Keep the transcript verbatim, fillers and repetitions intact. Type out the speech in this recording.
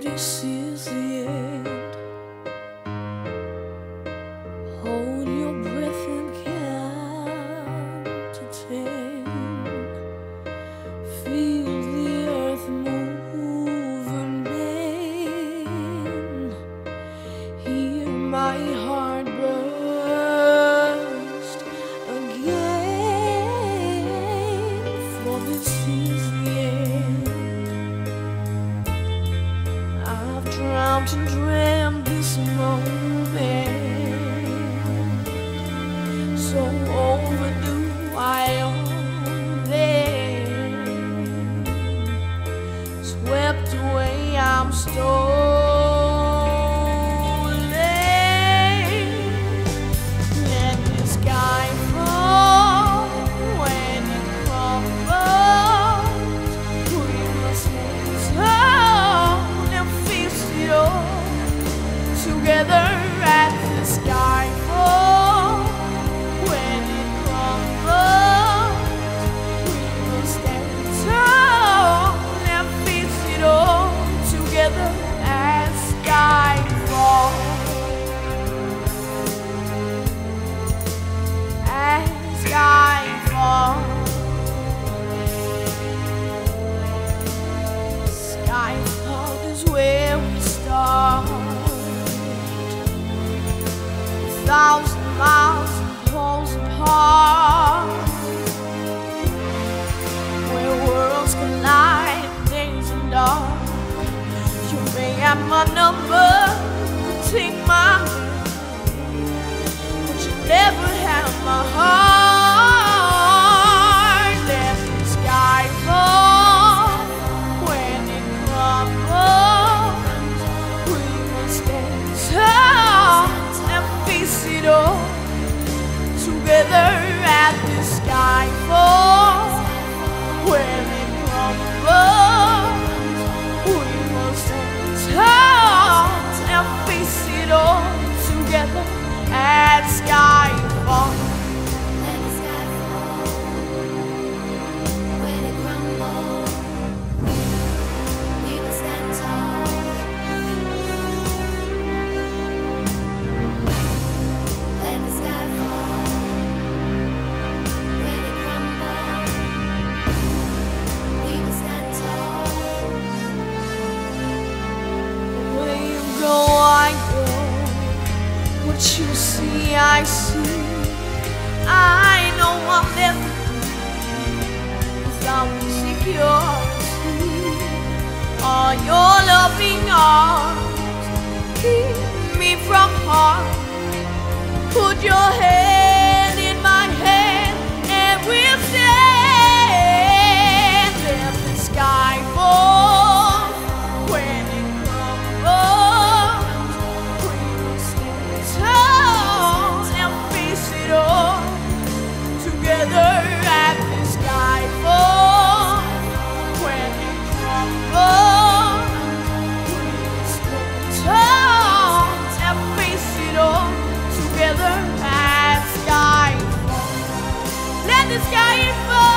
this is the end. Hold your breath and count to ten. Feel the earth move and bend. Hear my heart burst again. For this is the end. I've drowned and dreamt this moment. So overdue I own them. Swept away I'm stolen. Let the sky fall when it crumbles. We will stand tall and feast it all together at the sky fall. When it crumbles, we will stand tall and face it all together as Skyfall. As Skyfall. Skyfall is where we start. A thousand miles poles apart, where worlds collide, days and dark. You may have my number, take my hand, but you never have my heart. Let the sky fall when it crumbles. We will stand tall and face it all together at the Skyfall. When it crumbles, we will stand tall and face it all together at Skyfall. Let the sky fall when it crumbles. We will stand tall. Let the sky fall when it crumbles. We will stand tall. Where you go, I go. What you see, I see. I know I'll never be without security. All your loving arms keep me from harm. Put your hand in my hand and we'll stand. Let the sky fall when it crumbles. We will stand tall and face it all together at the sky fall. When it crumbles, we will stand tall and face it all together at Skyfall. Let the sky fall.